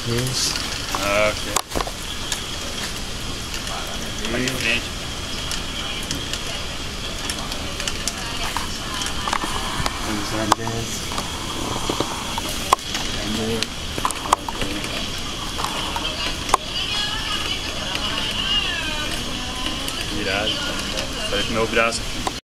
Isso. Ah, ok. Vai em frente. Vamos lá, 10. Virado. Falei com o meu braço.